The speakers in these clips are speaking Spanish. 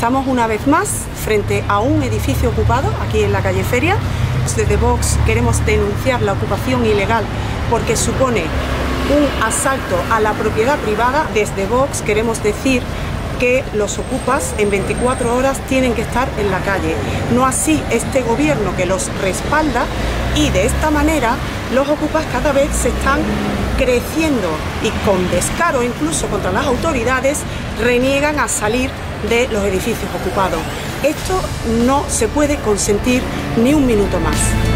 Estamos una vez más frente a un edificio ocupado aquí en la calle Feria. Desde Vox queremos denunciar la ocupación ilegal porque supone un asalto a la propiedad privada. Desde Vox queremos decir que los ocupas en 24 horas tienen que estar en la calle, no así este gobierno que los respalda, y de esta manera los ocupas cada vez se están creciendo y con descaro incluso contra las autoridades reniegan a salir de los edificios ocupados. Esto no se puede consentir ni un minuto más.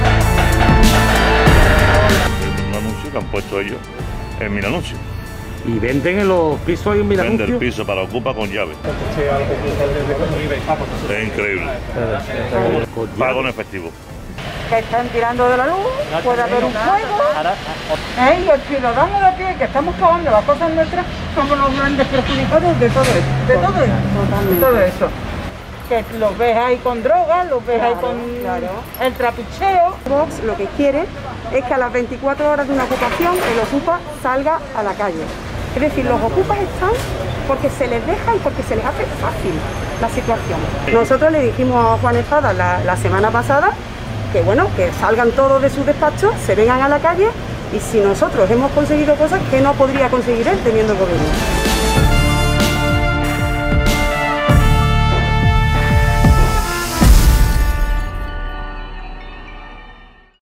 Un anuncio que han puesto ellos en Milanuncio. ¿Y venden en los pisos ahí en Milanuncio? Vende el piso para ocupa con llave. Es increíble. Pago en efectivo. Que están tirando de la luz, puede haber un fuego. Y el ciudadano de aquí, que estamos pagando las cosas nuestras, somos los grandes perjudicados de todo esto. De todo eso. Que los ves ahí con drogas, los ves ahí con el trapicheo. Vox lo que quiere es que a las 24 horas de una ocupación el ocupa salga a la calle. Es decir, los ocupas están porque se les deja y porque se les hace fácil la situación. Nosotros le dijimos a Juan Espada la semana pasada que bueno, que salgan todos de sus despachos, se vengan a la calle, y si nosotros hemos conseguido cosas que no podría conseguir él teniendo el gobierno.